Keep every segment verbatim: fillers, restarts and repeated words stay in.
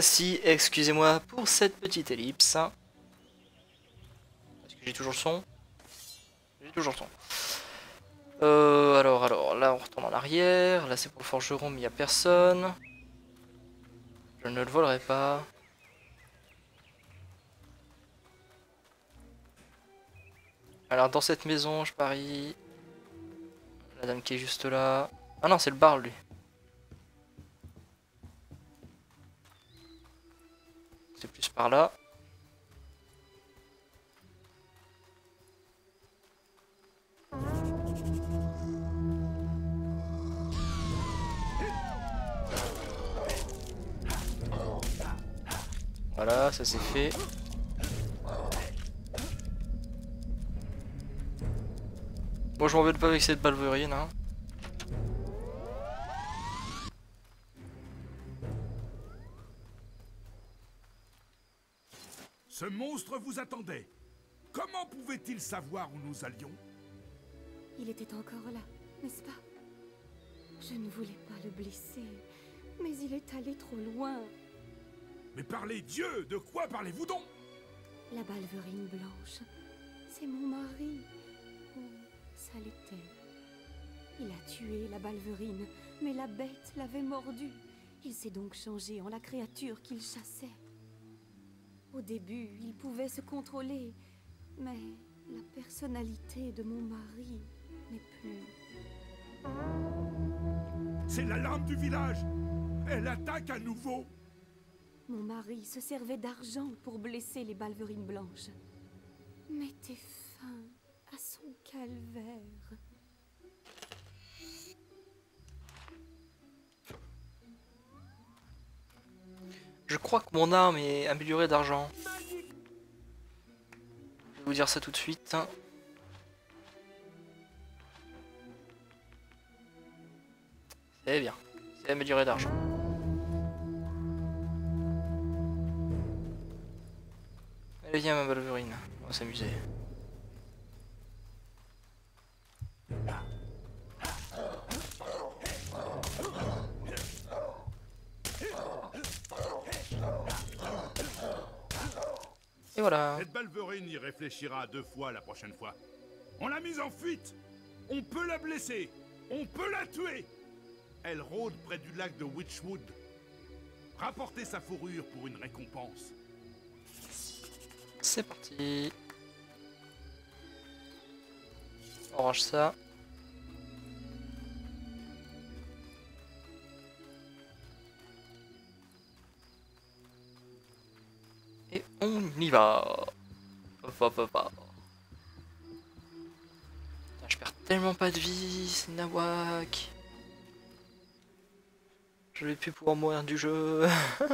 revoici, excusez-moi pour cette petite ellipse. Est-ce que j'ai toujours le son? J'ai toujours le son. Euh, alors, alors, là on retourne en arrière, là c'est pour le forgeron mais il n'y a personne. Je ne le volerai pas. Alors dans cette maison, je parie. La dame qui est juste là. Ah non, c'est le bar lui. C'est plus par là. Voilà, ça c'est fait. Bon, je m'embête pas avec cette balverine, hein. Ce monstre vous attendait. Comment pouvait-il savoir où nous allions? Il était encore là, n'est-ce pas? Je ne voulais pas le blesser, mais il est allé trop loin. Mais parlez Dieu, de quoi parlez-vous donc? La balverine blanche, c'est mon mari. Oh, ça l'était. Il a tué la balverine, mais la bête l'avait mordu. Il s'est donc changé en la créature qu'il chassait. Au début, il pouvait se contrôler, mais la personnalité de mon mari n'est plus. C'est l'alarme du village. Elle attaque à nouveau. Mon mari se servait d'argent pour blesser les balverines blanches. Mettez fin à son calvaire. Je crois que mon arme est améliorée d'argent. Je vais vous dire ça tout de suite. C'est bien, c'est amélioré d'argent. Allez viens ma balverine, on va s'amuser. Et voilà. Cette balverine y réfléchira deux fois la prochaine fois. On l'a mise en fuite. On peut la blesser. On peut la tuer. Elle rôde près du lac de Witchwood. Rapportez sa fourrure pour une récompense. C'est parti. On range ça. Et on y va. Va, va, va. Putain, je perds tellement pas de vie, c'est nawak. Je vais plus pouvoir mourir du jeu.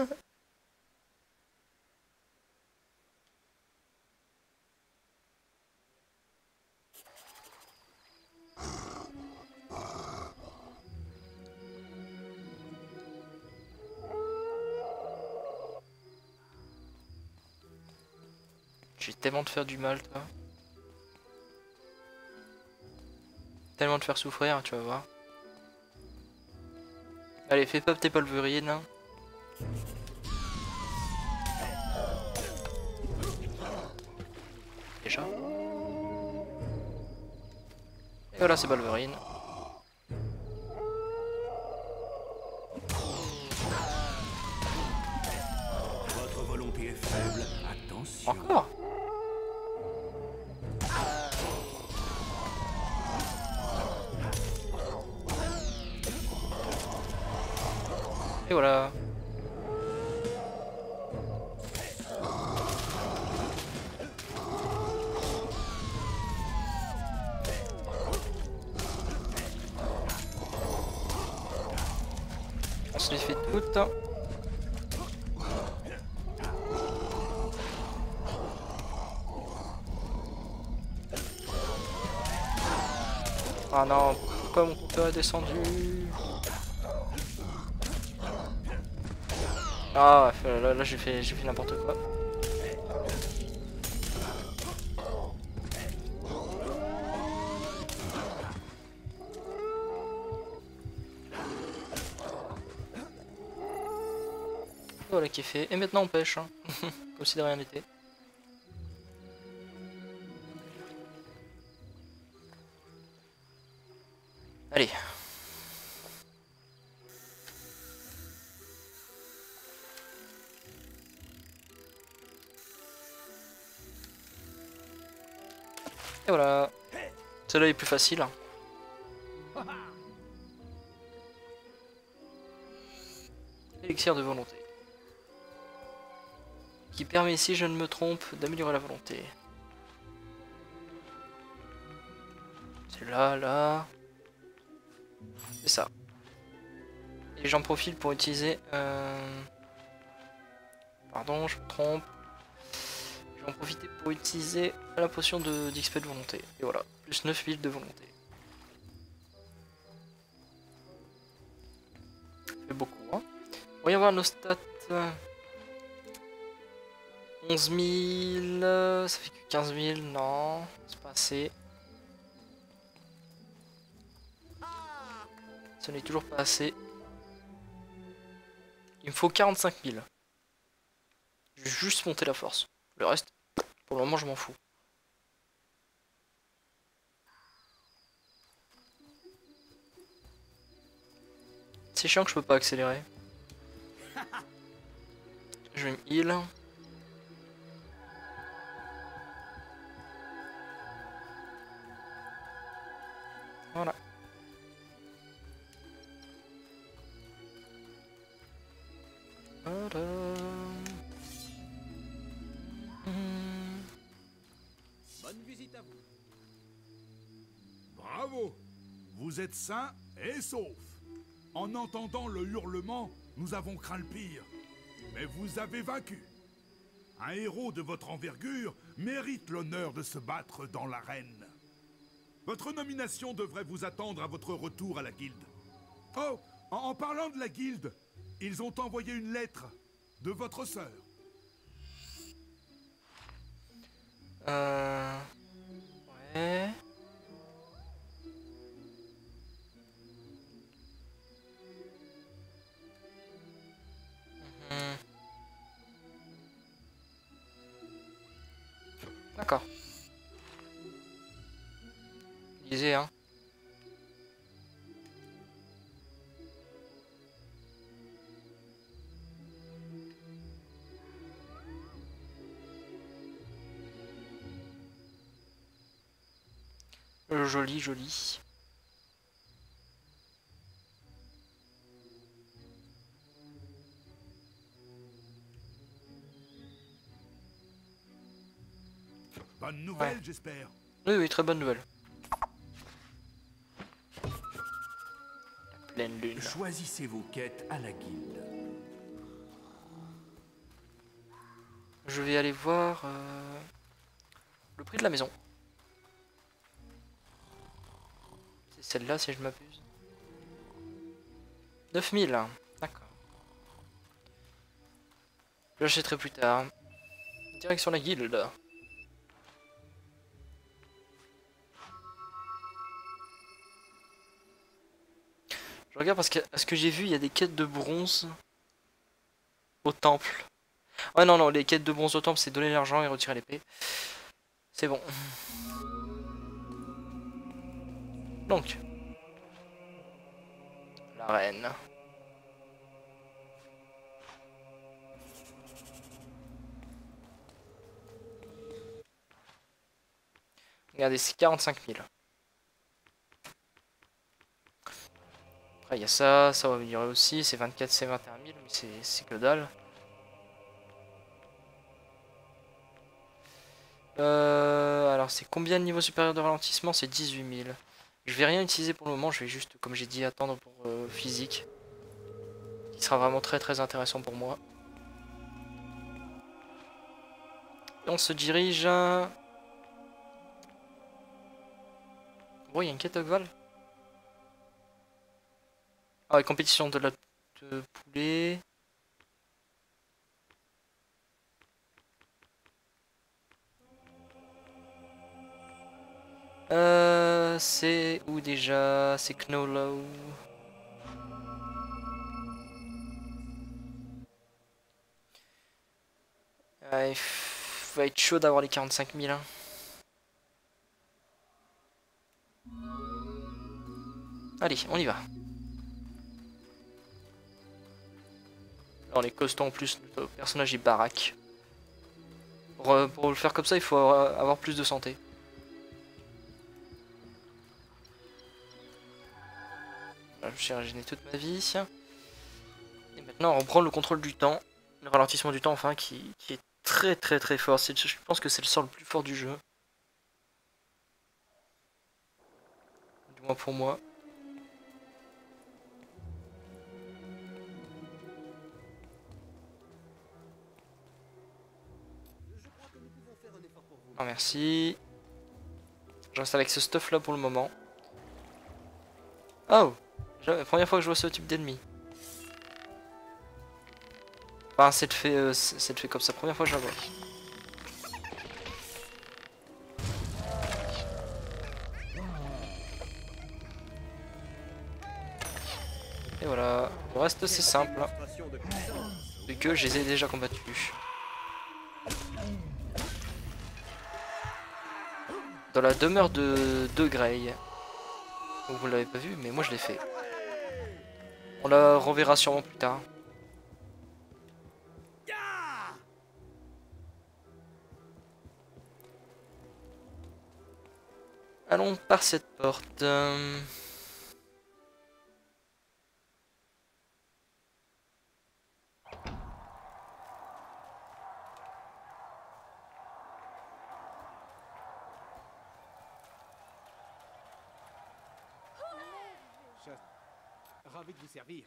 J'ai tellement de faire du mal, toi. Tellement de faire souffrir, tu vas voir. Allez, fais pas tes balverines. Hein. Déjà. Et voilà, c'est balverine. Votre volonté est faible, attention. Encore. Et voilà. On se les fait toutes. Ah non, pourquoi mon compteur est descendu? Ah là, là j'ai fait j'ai fait n'importe quoi. voilà qui est fait. Et maintenant on pêche, hein. Comme si de rien n'était. Allez. Et voilà. Celle-là est plus facile. Élixir de volonté. Qui permet, si je ne me trompe, d'améliorer la volonté. C'est là, là. C'est ça. Et j'en profite pour utiliser... Euh... Pardon, je me trompe. Je vais en profiter pour utiliser la potion de d'X P de volonté. Et voilà, plus neuf mille de volonté. Ça fait beaucoup, hein. Voyons voir nos stats. onze mille, ça fait que quinze mille, non, c'est pas assez. Ce n'est toujours pas assez. Il me faut quarante-cinq mille. Je vais juste monter la force. Le reste, pour le moment, je m'en fous. C'est chiant que je peux pas accélérer. Je vais me heal. Voilà. Voilà. Mmh. Bonne visite à vous. Bravo! Vous êtes sains et saufs. En entendant le hurlement, nous avons craint le pire. Mais vous avez vaincu. Un héros de votre envergure mérite l'honneur de se battre dans l'arène. Votre nomination devrait vous attendre à votre retour à la guilde. Oh, en, en parlant de la guilde, ils ont envoyé une lettre de votre sœur. Euh... Ouais... Mhm. D'accord. Lisez, hein. Joli, joli. Bonne nouvelle, Ouais. j'espère. Oui, oui, très bonne nouvelle. La pleine lune. Choisissez vos quêtes à la guilde. Je vais aller voir euh, le prix de la maison. C'est celle-là si je m'abuse. neuf mille, d'accord. J'achèterai plus tard. Direction la guilde. Je regarde parce que à ce que j'ai vu, il y a des quêtes de bronze au temple. Ouais, non, non, les quêtes de bronze au temple, c'est donner l'argent et retirer l'épée. C'est bon. Donc, l'arène. Regardez, c'est quarante-cinq mille. Après, il y a ça, ça va venir aussi, c'est vingt-quatre, c'est vingt et un mille, mais c'est que dalle. Euh, alors, c'est combien de niveau supérieur de ralentissement? C'est dix-huit mille. Je vais rien utiliser pour le moment, je vais juste, comme j'ai dit, attendre pour euh, physique. Qui sera vraiment très très intéressant pour moi. Et on se dirige à... Oh, il y a une quête Ogval. Ah ouais, compétition de la de poulet. Euh, c'est où déjà? C'est Knowlow. va être chaud d'avoir les quarante-cinq mille. Hein. Allez, on y va. Alors les costauds en plus, le personnage est baraque. Pour, euh, pour le faire comme ça, il faut avoir plus de santé. Voilà, je suis régéné toute ma vie. Et maintenant on reprend le contrôle du temps. Le ralentissement du temps enfin qui, qui est très très très fort. Je pense que c'est le sort le plus fort du jeu. Du moins pour moi. Oh, merci. Je reste avec ce stuff là pour le moment. Oh, la première fois que je vois ce type d'ennemi. Enfin, c'est fait, euh, c'est fait comme ça, première fois que je la vois. Et voilà, le reste c'est simple. Vu que je les ai déjà combattus. Dans la demeure de, de Grey. Vous l'avez pas vu, mais moi je l'ai fait. On la reverra sûrement plus tard. Allons par cette porte. Euh... Ravi de vous servir.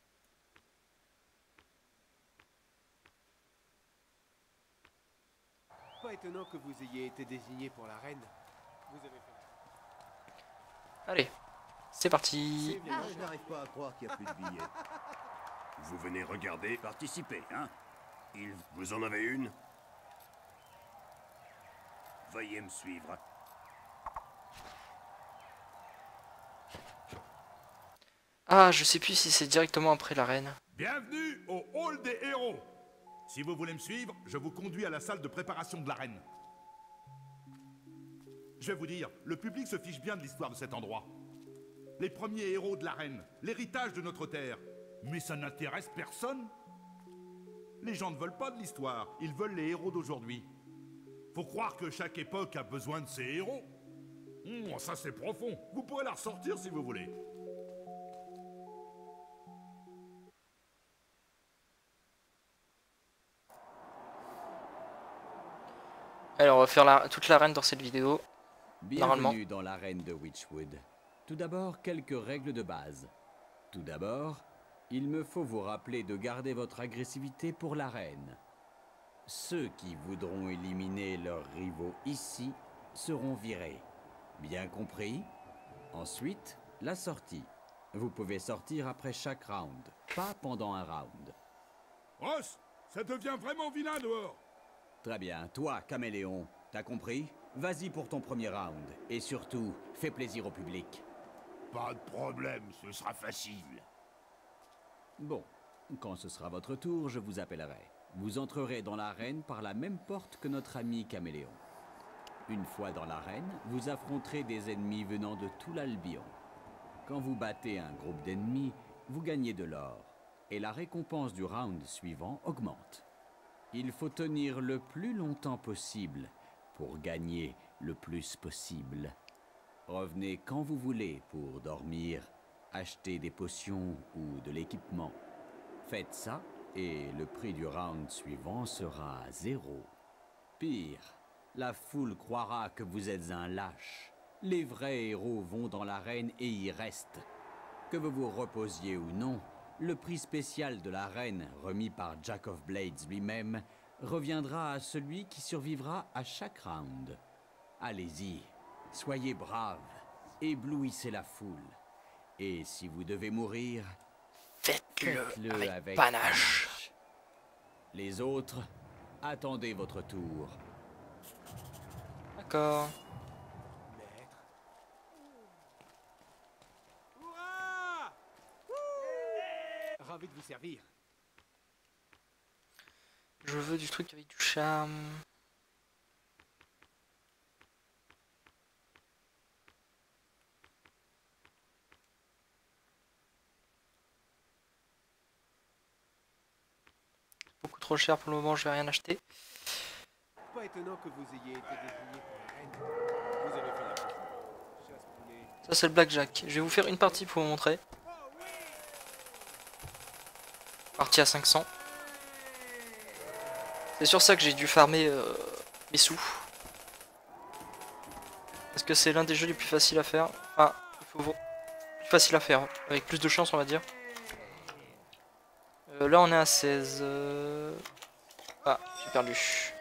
Pas étonnant que vous ayez été désigné pour la reine. Vous avez fait... Allez, c'est parti. Ah, je n'arrive pas à croire qu'il n'y a plus de billets. Vous venez regarder, participer, hein? Il... Vous en avez une? Veuillez me suivre. Ah, je sais plus si c'est directement après l'arène. Bienvenue au Hall des Héros. Si vous voulez me suivre, je vous conduis à la salle de préparation de l'arène. Je vais vous dire, le public se fiche bien de l'histoire de cet endroit. Les premiers héros de l'arène, l'héritage de notre terre. Mais ça n'intéresse personne. Les gens ne veulent pas de l'histoire, ils veulent les héros d'aujourd'hui. Faut croire que chaque époque a besoin de ses héros. Mmh, ça c'est profond, vous pourrez la ressortir si vous voulez. Alors on va faire la, toute l'arène dans cette vidéo. Bienvenue dans l'arène de Witchwood. Tout d'abord, quelques règles de base. Tout d'abord, il me faut vous rappeler de garder votre agressivité pour l'arène. Ceux qui voudront éliminer leurs rivaux ici seront virés. Bien compris? Ensuite, la sortie. Vous pouvez sortir après chaque round, pas pendant un round. Ross, ça devient vraiment vilain dehors. Très bien. Toi, Caméléon, t'as compris? Vas-y pour ton premier round. Et surtout, fais plaisir au public. Pas de problème, ce sera facile. Bon, quand ce sera votre tour, je vous appellerai. Vous entrerez dans l'arène par la même porte que notre ami Caméléon. Une fois dans l'arène, vous affronterez des ennemis venant de tout l'Albion. Quand vous battez un groupe d'ennemis, vous gagnez de l'or. Et la récompense du round suivant augmente. Il faut tenir le plus longtemps possible pour gagner le plus possible. Revenez quand vous voulez pour dormir, acheter des potions ou de l'équipement. Faites ça et le prix du round suivant sera zéro. Pire, la foule croira que vous êtes un lâche. Les vrais héros vont dans l'arène et y restent. Que vous vous reposiez ou non, le prix spécial de l'arène, remis par Jack of Blades lui-même, reviendra à celui qui survivra à chaque round. Allez-y, soyez braves, éblouissez la foule. Et si vous devez mourir, faites-le faites-le avec, avec panache. panache. Les autres, attendez votre tour. D'accord. Maître. Hurrah! Wouh! Ravi de vous servir. Je veux du truc avec du charme. trop cher pour le moment, je vais rien acheter. Pas étonnant que vous ayez été désigné pour la reine. Vous avez fait la chose. Chasse poulet. Ça c'est le blackjack. Je vais vous faire une partie pour vous montrer. Partie à cinq cents. C'est sur ça que j'ai dû farmer euh, mes sous. Parce que c'est l'un des jeux les plus faciles à faire. Enfin, il faut plus facile à faire, avec plus de chance on va dire. Euh, là on est à seize. Euh... Ah, j'ai perdu.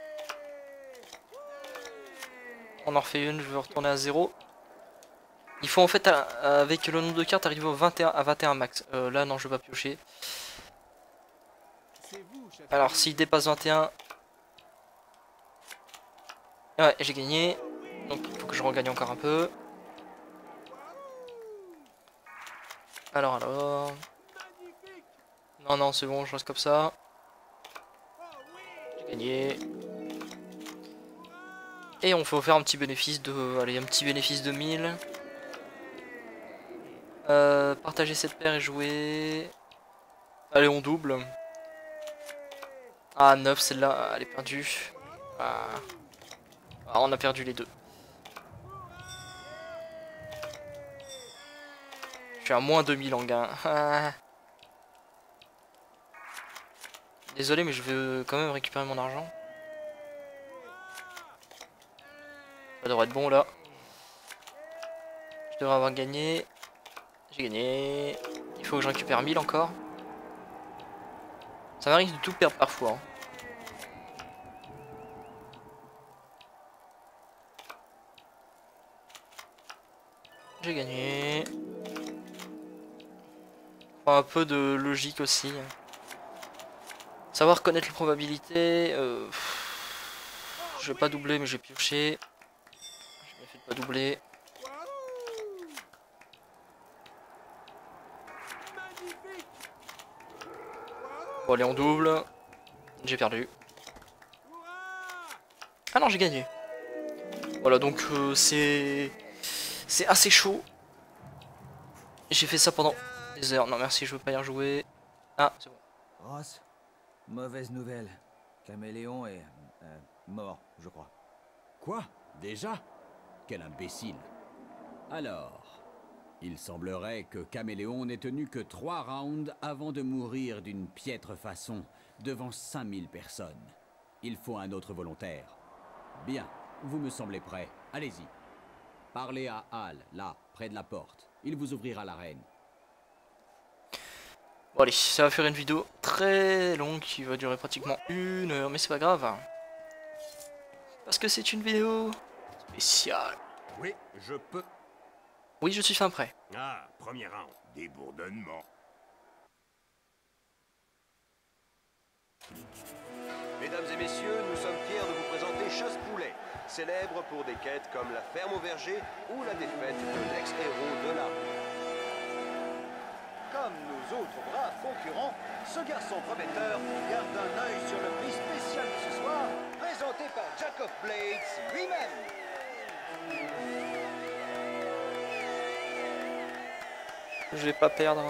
On en refait une, je vais retourner à zéro. Il faut en fait, à, avec le nombre de cartes, arriver au vingt et un, à vingt et un max. Euh, là non, je vais pas piocher. Vous, Alors s'il dépasse vingt et un... Ouais, j'ai gagné. Donc il faut que je regagne encore un peu. Alors, alors... Non, non, c'est bon, je reste comme ça. J'ai gagné. Et on faut faire un petit bénéfice de... Allez, un petit bénéfice de mille. Euh, partager cette paire et jouer... Allez, on double. Ah, neuf, celle-là, elle est perdue. Ah. Ah, on a perdu les deux. Je suis à moins deux mille en gain. Désolé, mais je veux quand même récupérer mon argent. Ça devrait être bon là. Je devrais avoir gagné. J'ai gagné. Il faut que je récupère mille encore. Ça m'arrive de tout perdre parfois. Hein. J'ai gagné. Enfin, un peu de logique aussi. Savoir connaître les probabilités. Euh... Je vais pas doubler, mais je vais piocher. Je me fais pas doubler. Bon, allez, on double. J'ai perdu. Ah non, j'ai gagné. Voilà, donc euh, c'est... C'est assez chaud. J'ai fait ça pendant des heures. Non, merci, je veux pas y rejouer. Ah, c'est bon. Ross, mauvaise nouvelle. Caméléon est... euh, mort, je crois. Quoi? Déjà? Quel imbécile. Alors, il semblerait que Caméléon n'ait tenu que trois rounds avant de mourir d'une piètre façon, devant cinq mille personnes. Il faut un autre volontaire. Bien, vous me semblez prêt. Allez-y. Parlez à Hal, là, près de la porte. Il vous ouvrira l'arène. Bon allez, ça va faire une vidéo très longue qui va durer pratiquement une heure, mais c'est pas grave. Parce que c'est une vidéo spéciale. Oui, je peux. Oui, je suis fin prêt. Ah, premier round. Des bourdonnements. Mesdames et messieurs, nous sommes fiers de vous présenter Chasse-Poulet, célèbre pour des quêtes comme la ferme au verger ou la défaite de l'ex-héros de l'armée. Comme nos autres braves concurrents, ce garçon prometteur garde un œil sur le prix spécial de ce soir, présenté par Jack of Blades lui-même. Je vais pas perdre.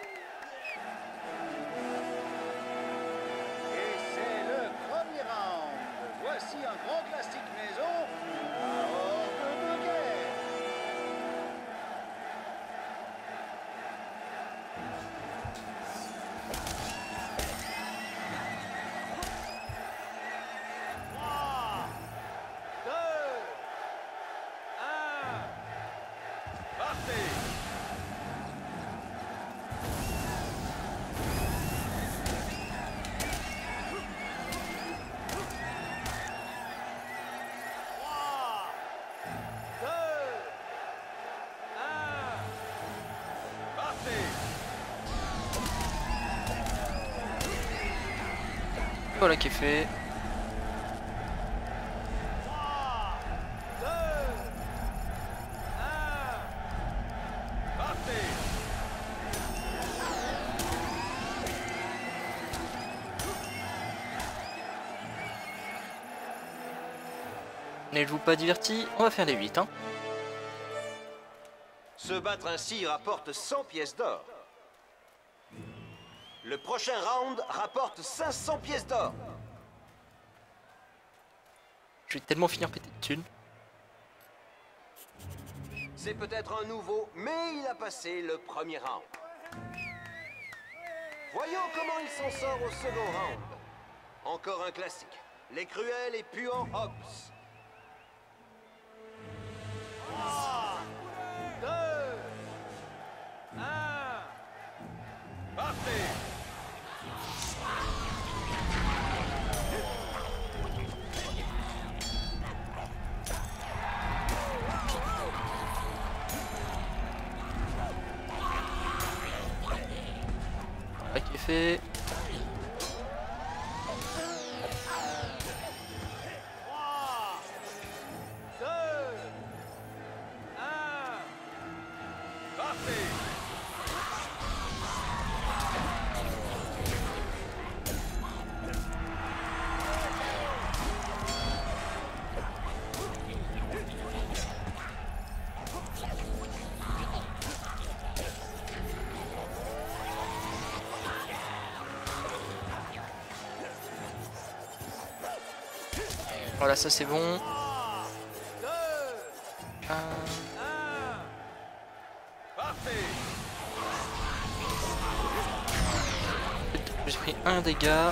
Et c'est le premier round. Voici un grand classique maison à ordre de guerre. trois, deux, un, partez! Voilà qui est fait. trois, deux, un, partez! N'êtes-vous pas diverti? On va faire les huit, hein. Se battre ainsi rapporte cent pièces d'or. Le prochain round rapporte cinq cents pièces d'or. je vais tellement finir pété de thunes. C'est peut-être un nouveau, mais il a passé le premier round. Voyons comment il s'en sort au second round. Encore un classique. Les cruels et puants Hobbs. trois, deux, un. Partez! Voilà qui est fait. trois, deux, un. Partez! Voilà, ça c'est bon. deux, Un. un. Partez! J'ai pris un dégât.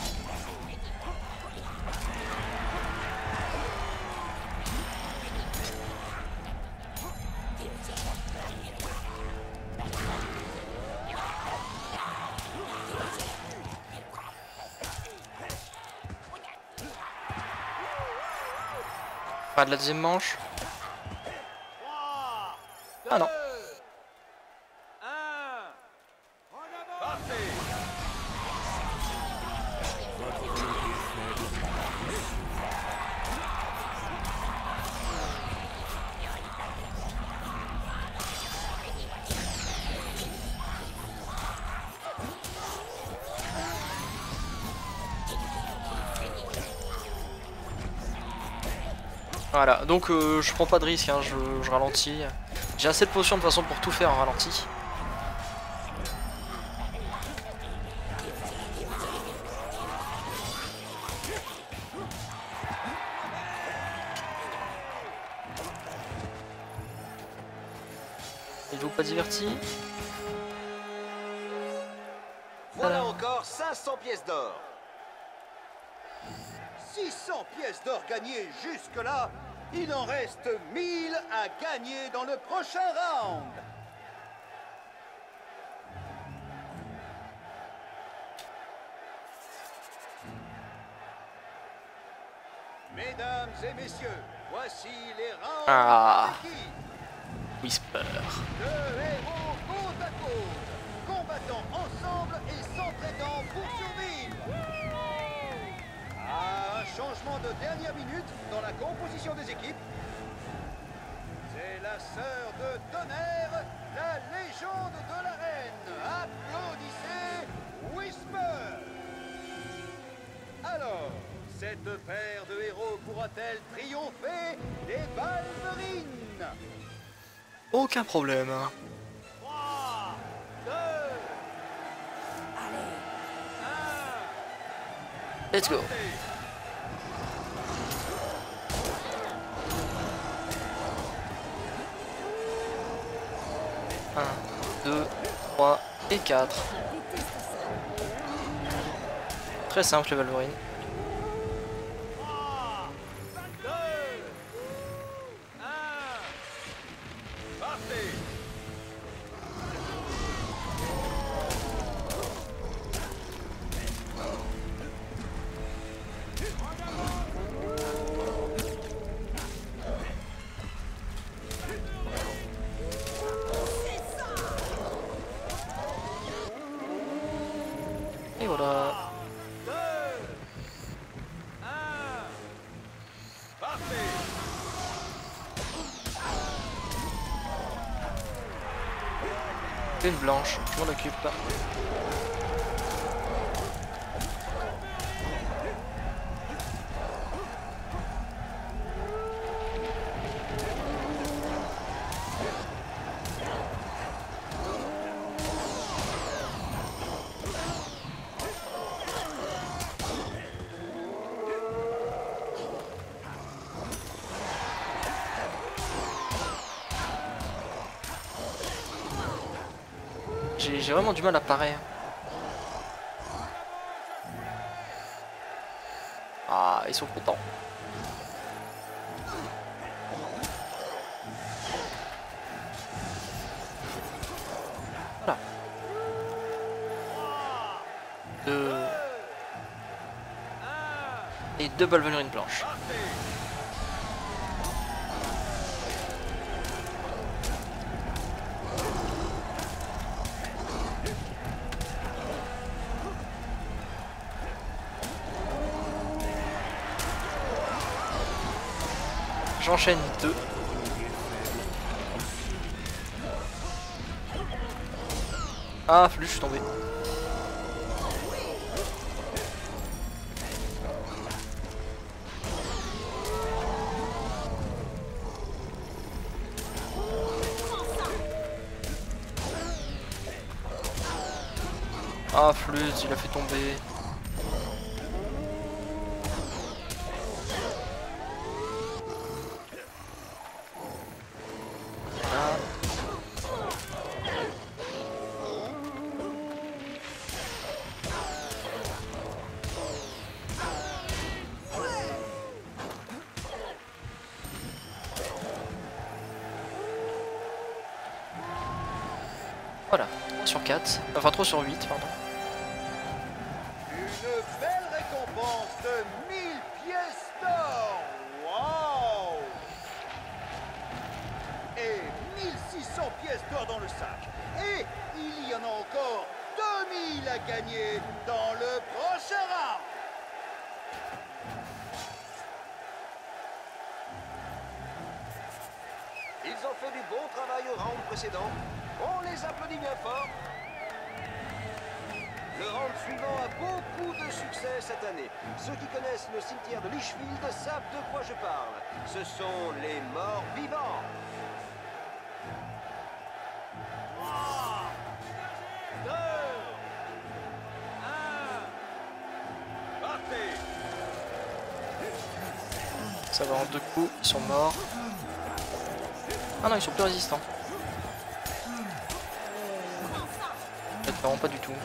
Pas de la deuxième manche. trois, Ah non. deux, un. Partez! Voilà, donc euh, je prends pas de risque, hein, je, je ralentis. J'ai assez de potions de toute façon pour tout faire en ralenti. Êtes-vous pas diverti? Voilà encore cinq cents pièces d'or. six cents pièces d'or gagnées jusque-là, il en reste mille à gagner dans le prochain round. Mesdames et messieurs, voici les rounds Ah. d'équipe. Whisper. Deux héros côte à côte, combattant ensemble et s'entraidant pour survivre. Ah, un changement de dernière minute dans la composition des équipes. C'est la sœur de Tonnerre, la légende de l'arène. Applaudissez Whisper. Alors, cette paire de héros pourra-t-elle triompher des Balverines? Aucun problème. trois, deux, un. Let's go. un, deux, trois et quatre. Très simple les Balverines. trois, deux, un. Partez! Et voilà. deux, un. Partez! Une blanche, je m'en occupe. j'ai j'ai vraiment du mal à parer. Ah, ils sont contents. Voilà. Deux. Et deux ballerines blanches. J'enchaîne deux. Ah, flûte, je suis tombé. Ah, flûte, il a fait tomber. Voilà, trois sur quatre, enfin trois sur huit, pardon. Une belle récompense de mille pièces d'or. Wow! Et mille six cents pièces d'or dans le sac. Et il y en a encore deux mille à gagner dans le prochain round. Ils ont fait du bon travail au round précédent. On les applaudit bien fort. Le round suivant a beaucoup de succès cette année. Ceux qui connaissent le cimetière de Lichfield savent de quoi je parle. Ce sont les morts vivants. trois, deux, un, partez! Ça va en deux coups, ils sont morts. Ah non, ils sont plus résistants. Peut-être vraiment pas du tout.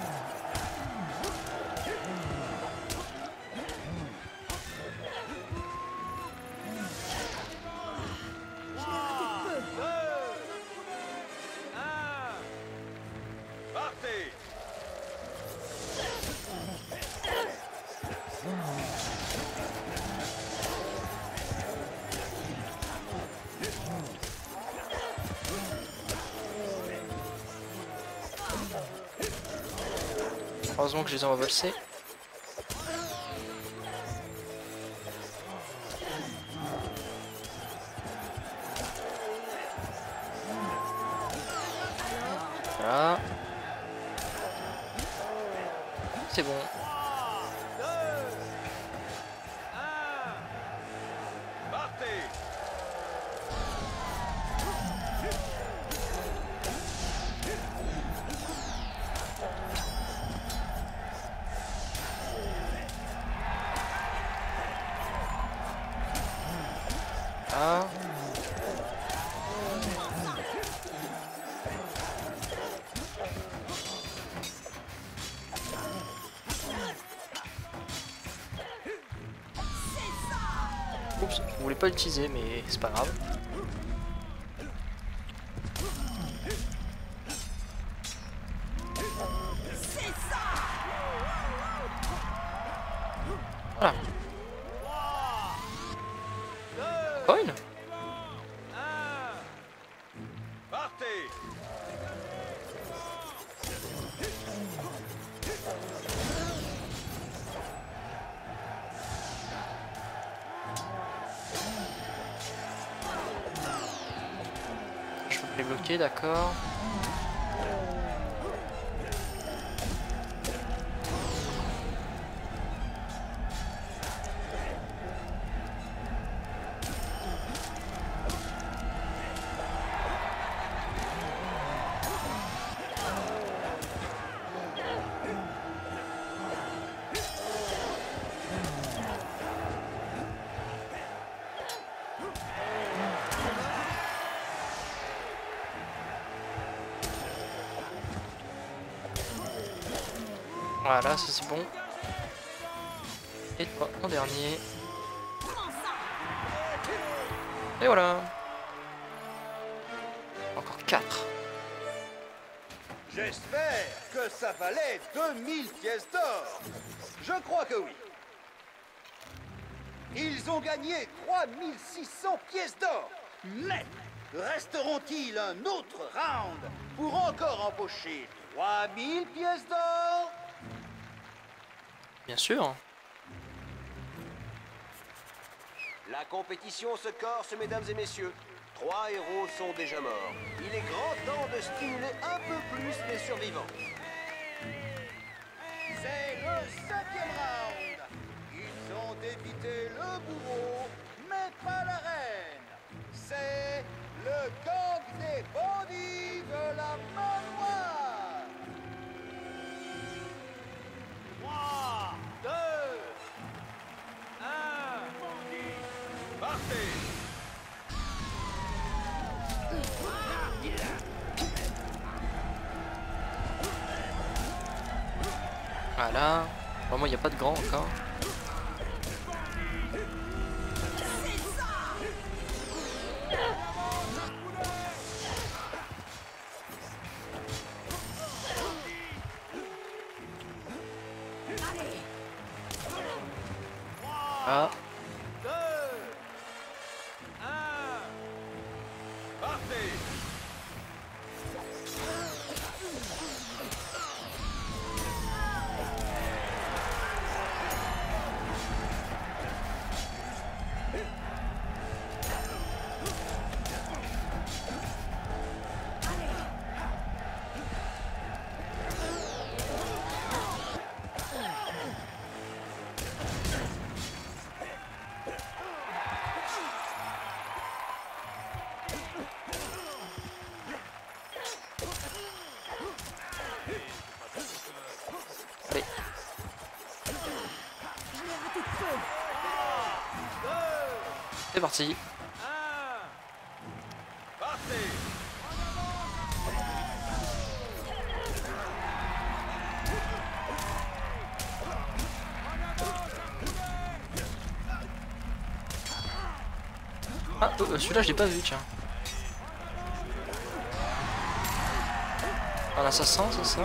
Partez! Heureusement que je les ai envalsés. Voilà. C'est bon. Partez! Ah. Oups, je voulais pas l'utiliser, mais c'est pas grave. Voilà. Encore une. Partez! Je peux les bloquer, d'accord. Voilà, ça c'est bon. Et toi en dernier. Et voilà. Encore quatre. J'espère que ça valait deux mille pièces d'or. Je crois que oui. Ils ont gagné trois mille six cents pièces d'or. Mais resteront-ils un autre round pour encore empocher trois mille pièces d'or? Bien sûr. La compétition se corse, mesdames et messieurs. Trois héros sont déjà morts. Il est grand temps de stimuler un peu plus les survivants. C'est le septième round. Ils ont débité le bourreau, mais pas la reine. C'est le gang des bandits de la manoir. Trois, deux, un. Partez. Voilà. Bon, moi, il n'y a pas de grand encore. Ah. Allez. C'est parti. Ah, oh, celui-là je l'ai pas vu, tiens. Un assassin, c'est ça?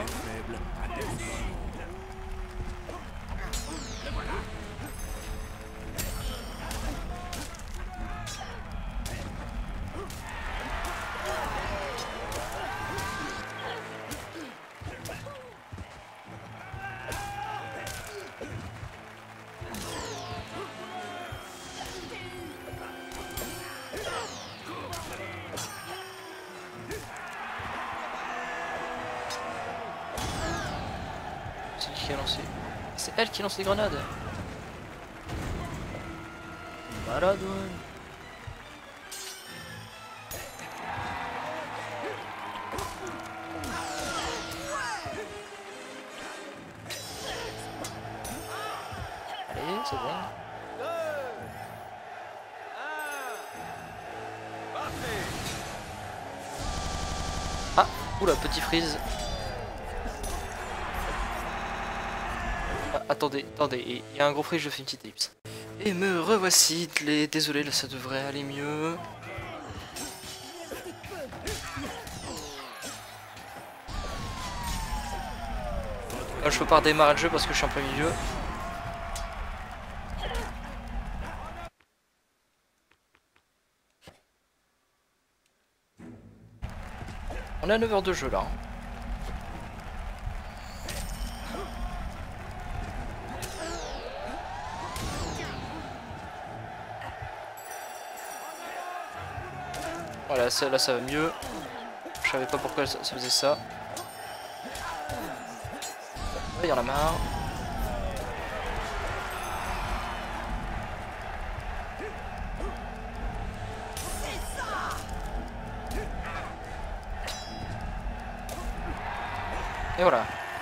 C'est qui qui a lancé? C'est elle qui lance les grenades. Malade, ouais. Allez, c'est bon. Ah, oula, petit freeze. Ah, attendez, attendez, il y a un gros freeze, je fais une petite ellipse. Et me revoici, les... désolé, là ça devrait aller mieux. Là, je peux pas redémarrer le jeu parce que je suis en plein milieu. On est à neuf heures de jeu là. Voilà, là ça va mieux. Je savais pas pourquoi ça, ça faisait ça. Il y en a marre. Et voilà.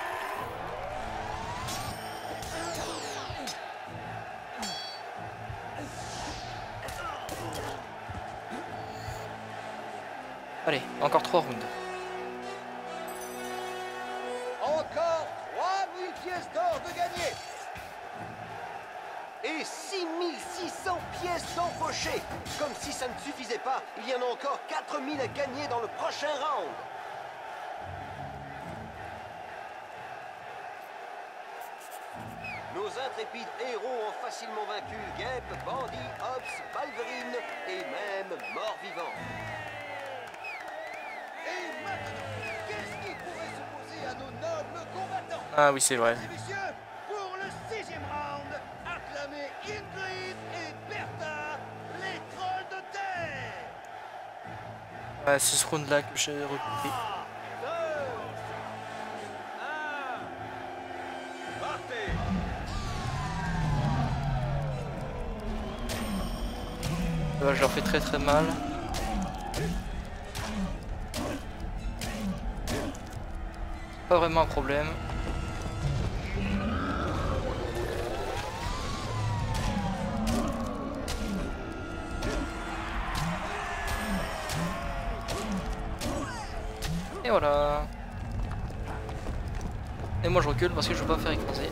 Allez, encore trois rounds. Encore trois mille pièces d'or de gagné. Et six mille six cents pièces d'empochées. Comme si ça ne suffisait pas, il y en a encore quatre mille à gagner dans le prochain round. Nos intrépides héros ont facilement vaincu Gep, Bandit, Hobbs, Balverine et même mort-vivant. Et maintenant, qu'est-ce qui pourrait s'opposer à nos nobles combattants? Ah oui, c'est vrai. Mesdames et messieurs, pour le sixième round, acclamez Ingrid et Bertha, les trolls de terre. Ouais, c'est ce round là que j'ai recoupé. deux, un, partez. Ouais, je leur fais très très mal. Pas vraiment un problème. Et voilà. Et moi je recule parce que je veux pas me faire écraser.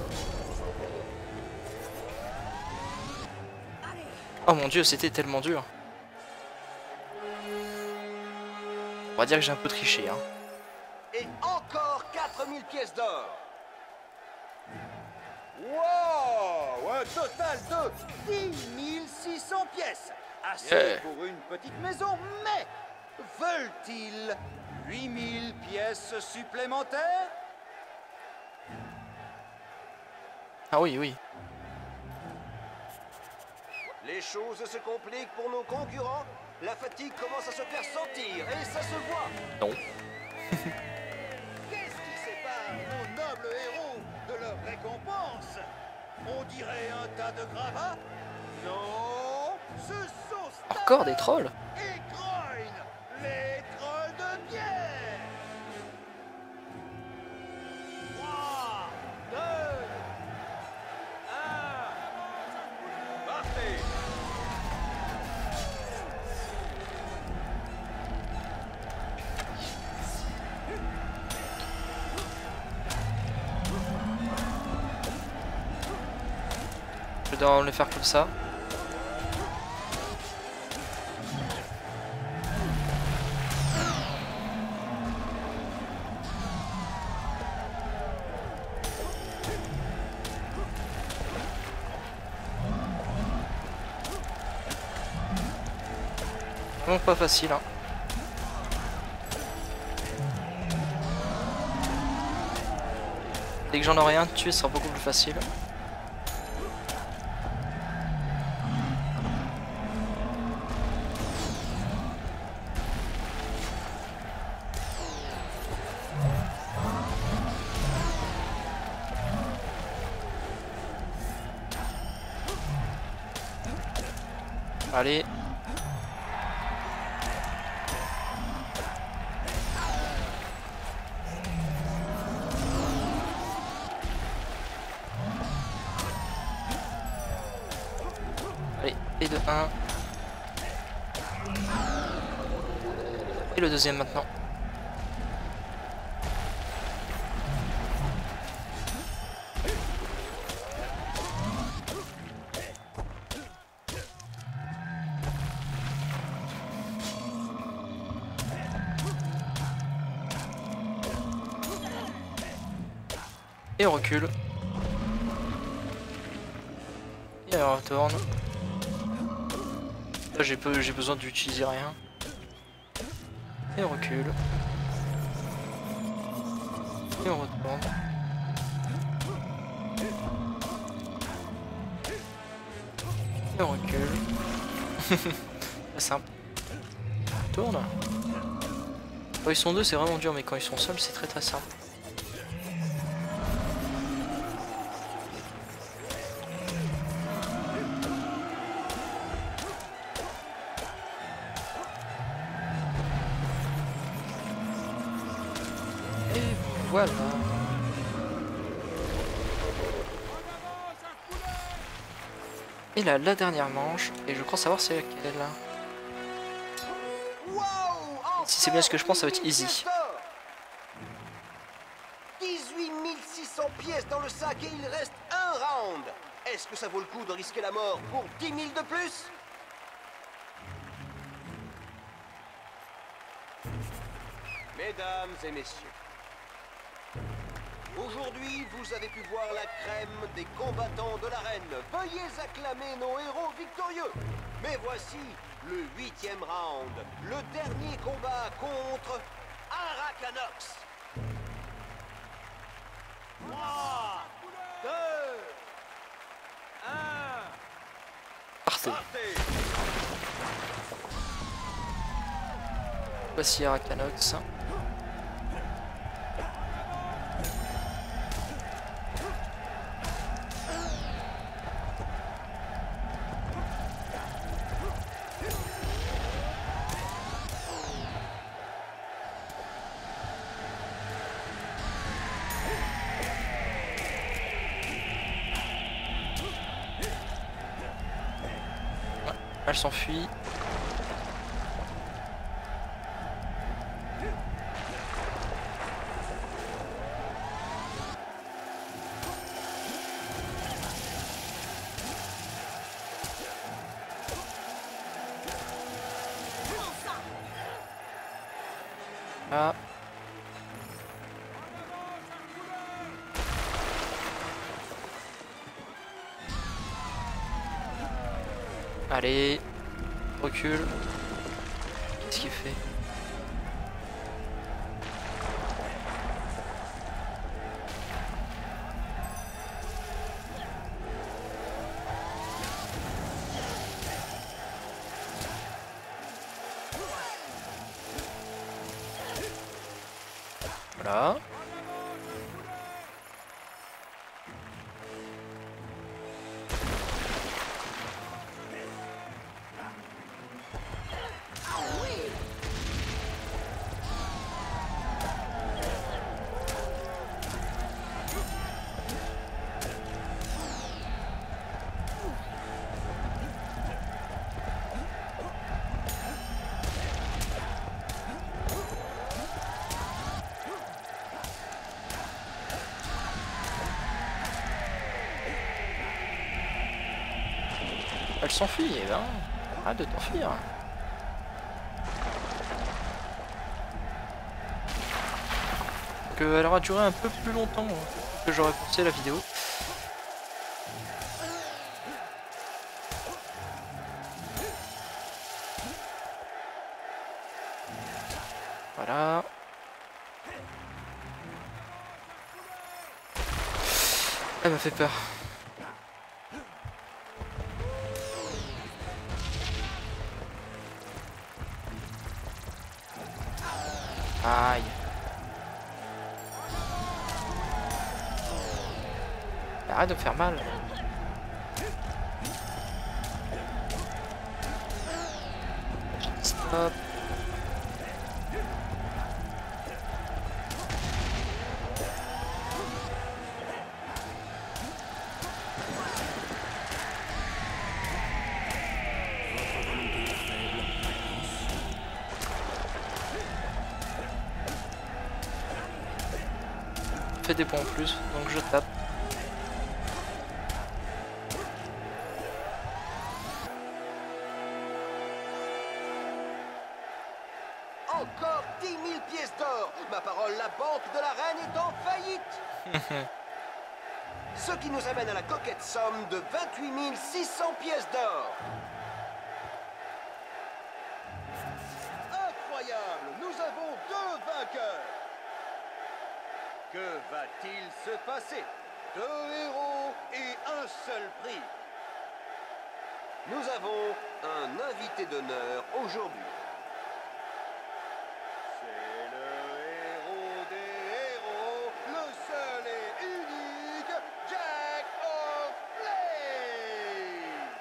Oh mon dieu, c'était tellement dur. On va dire que j'ai un peu triché, hein. Et encore quatre mille pièces d'or. Wow, un total de dix mille six cents pièces. Assez Yeah. pour une petite maison, mais veulent-ils huit mille pièces supplémentaires? Ah oui, oui. Les choses se compliquent pour nos concurrents. La fatigue commence à se faire sentir et ça se voit. Non. Qu'est-ce qui sépare nos nobles héros de leur récompense? On dirait un tas de gravats? Non, ce sont Star Encore des trolls? et Groin, les trolls de pierre. trois, deux, un, partez. Je dois le faire comme ça. Vraiment pas facile, hein. Dès que j'en aurai un tué, ce sera beaucoup plus facile. Allez. Allez, et de un. Et le deuxième maintenant. Et on recule. Et on retourne. Là j'ai peu, j'ai besoin d'utiliser rien. Et on recule. Et on retourne. Et on recule. C'est simple. On tourne. Quand ils sont deux c'est vraiment dur, mais quand ils sont seuls c'est très très simple. Voilà. Et là, la dernière manche, et je crois savoir c'est laquelle. Wow, Si c'est bien ce que je pense, ça va être easy. dix-huit mille six cents pièces dans le sac et il reste un round. Est-ce que ça vaut le coup de risquer la mort pour dix mille de plus? Mesdames et messieurs, aujourd'hui, vous avez pu voir la crème des combattants de l'arène. Veuillez acclamer nos héros victorieux. Mais voici le huitième round, le dernier combat contre Arakanox. trois, deux, un... Partez. Partez. Voici Arakanox. Elle s'enfuit. Ah. Allez, recule. Qu'est-ce qu'il fait? Voilà. Elle s'enfuit, eh ben, arrête de t'enfuir. Donc euh, elle aura duré un peu plus longtemps que j'aurais pensé la vidéo. Voilà. Elle m'a fait peur. Aïe. Arrête de me faire mal. Stop. Fait des points en plus, donc je tape. Encore dix mille pièces d'or. Ma parole, la banque de la reine est en faillite. Ce qui nous amène à la coquette somme de vingt-huit mille six cents pièces d'or. Incroyable, nous avons deux vainqueurs. Que va-t-il se passer? Deux héros et un seul prix. Nous avons un invité d'honneur aujourd'hui. C'est le héros des héros, le seul et unique Jack of Blaze.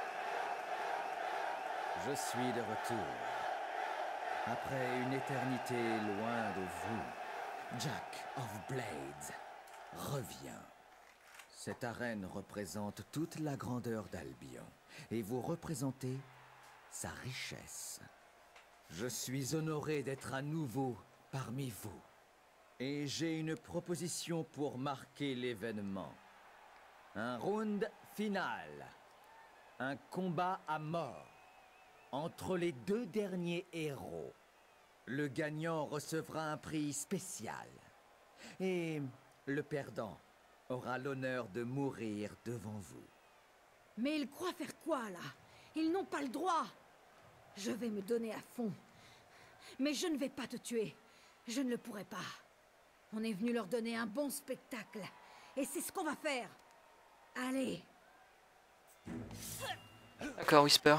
Je suis de retour. Après une éternité loin de vous, Jack of Blades revient. Cette arène représente toute la grandeur d'Albion, et vous représentez sa richesse. Je suis honoré d'être à nouveau parmi vous. Et j'ai une proposition pour marquer l'événement. Un round final. Un combat à mort. Entre les deux derniers héros. Le gagnant recevra un prix spécial. Et le perdant aura l'honneur de mourir devant vous. Mais ils croient faire quoi, là? Ils n'ont pas le droit. Je vais me donner à fond. Mais je ne vais pas te tuer. Je ne le pourrai pas. On est venu leur donner un bon spectacle. Et c'est ce qu'on va faire. Allez. D'accord, Whisper.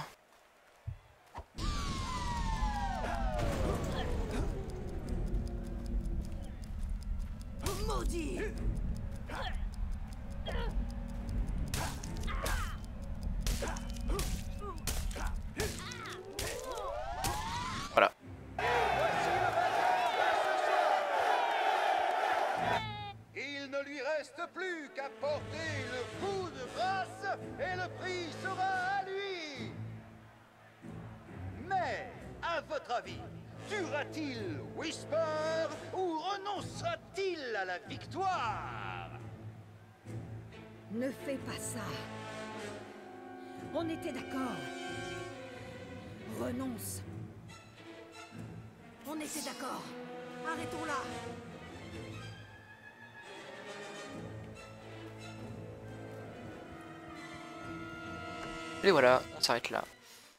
Maudit! Voilà. Il ne lui reste plus qu'à porter le coup de grâce et le prix sera à lui. Mais, à votre avis, tuera-t-il Whisper ou renoncera-t-il à la victoire? Ne fais pas ça. On était d'accord. Renonce. On était d'accord. Arrêtons là. Et voilà, on s'arrête là.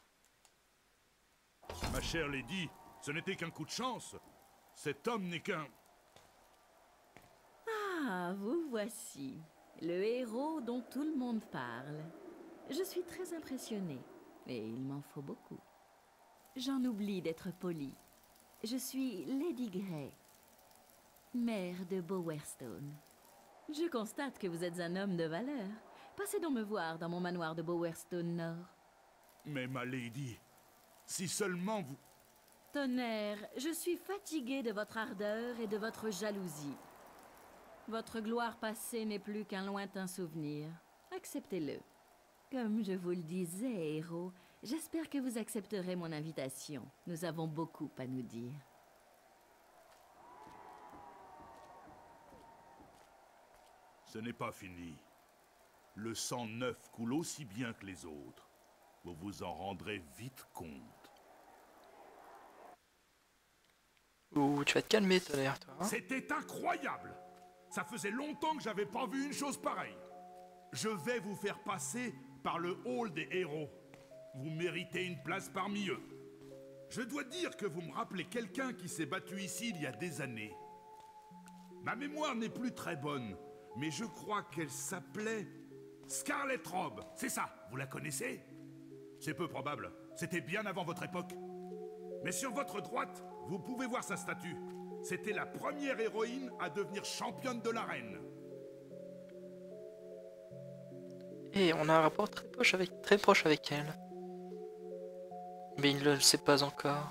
Ma chère Lady, ce n'était qu'un coup de chance. Cet homme n'est qu'un... Ah, vous voici. Le héros dont tout le monde parle. Je suis très impressionnée. Et il m'en faut beaucoup. J'en oublie d'être polie. Je suis Lady Grey, mère de Bowerstone. Je constate que vous êtes un homme de valeur. Passez donc me voir dans mon manoir de Bowerstone Nord. Mais ma Lady, si seulement vous... Tonnerre, je suis fatiguée de votre ardeur et de votre jalousie. Votre gloire passée n'est plus qu'un lointain souvenir. Acceptez-le. Comme je vous le disais, héros, j'espère que vous accepterez mon invitation. Nous avons beaucoup à nous dire. Ce n'est pas fini. Le sang neuf coule aussi bien que les autres. Vous vous en rendrez vite compte. Ouh, tu vas te calmer, Tonnerre, toi. Hein. C'était incroyable! Ça faisait longtemps que j'avais pas vu une chose pareille. Je vais vous faire passer par le hall des héros. Vous méritez une place parmi eux. Je dois dire que vous me rappelez quelqu'un qui s'est battu ici il y a des années. Ma mémoire n'est plus très bonne, mais je crois qu'elle s'appelait Scarlet Robe. C'est ça, vous la connaissez? C'est peu probable, c'était bien avant votre époque. Mais sur votre droite, vous pouvez voir sa statue. C'était la première héroïne à devenir championne de l'arène. Et on a un rapport très proche avec, très proche avec elle. Mais il ne le sait pas encore.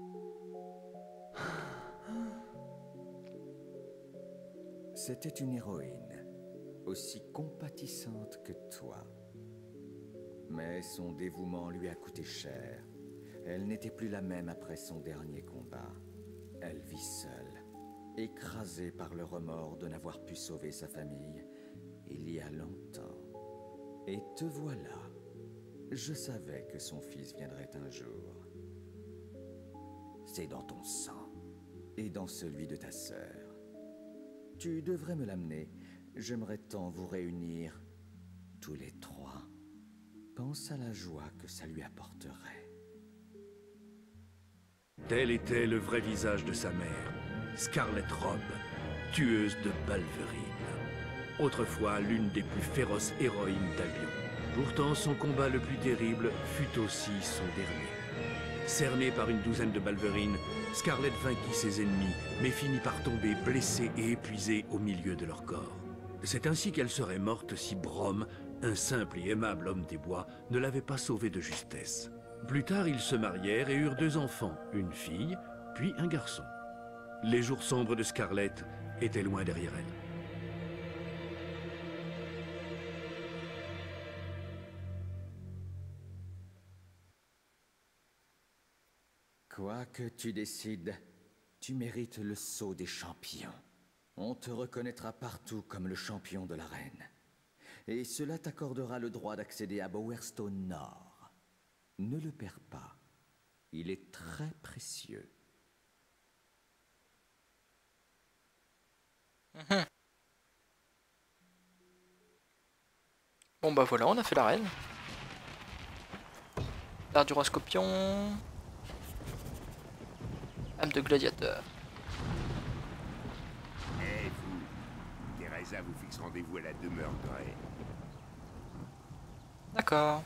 C'était une héroïne, aussi compatissante que toi. Mais son dévouement lui a coûté cher. Elle n'était plus la même après son dernier combat. Elle vit seule, écrasée par le remords de n'avoir pu sauver sa famille il y a longtemps. Et te voilà. Je savais que son fils viendrait un jour. C'est dans ton sang et dans celui de ta sœur. Tu devrais me l'amener. J'aimerais tant vous réunir tous les trois. Pense à la joie que ça lui apporterait. Tel était le vrai visage de sa mère, Scarlet Robe, tueuse de Balverine. Autrefois l'une des plus féroces héroïnes d'Albion. Pourtant, son combat le plus terrible fut aussi son dernier. Cernée par une douzaine de Balverines, Scarlet vainquit ses ennemis, mais finit par tomber blessée et épuisée au milieu de leur corps. C'est ainsi qu'elle serait morte si Brom, un simple et aimable homme des bois, ne l'avait pas sauvée de justesse. Plus tard, ils se marièrent et eurent deux enfants, une fille, puis un garçon. Les jours sombres de Scarlet étaient loin derrière elle. Quoi que tu décides, tu mérites le sceau des champions. On te reconnaîtra partout comme le champion de l'arène. Et cela t'accordera le droit d'accéder à Bowerstone Nord. Ne le perds pas. Il est très précieux. Mmh. Bon bah voilà, on a fait l'arène. L'art du roi Scorpion. Âme de gladiateur. Eh vous, Teresa vous fixe rendez-vous à la demeure Grey. D'accord.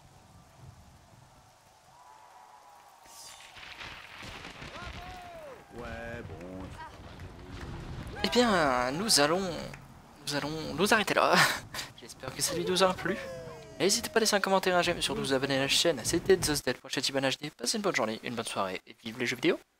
Ouais, bon. Eh bien, nous allons... Nous allons nous arrêter là. J'espère que cette vidéo vous aura plu. N'hésitez pas à laisser un commentaire, un j'aime, surtout vous abonner à la chaîne. C'était Zosdel pour Chatibane H D. Passez une bonne journée, une bonne soirée et vive les jeux vidéo.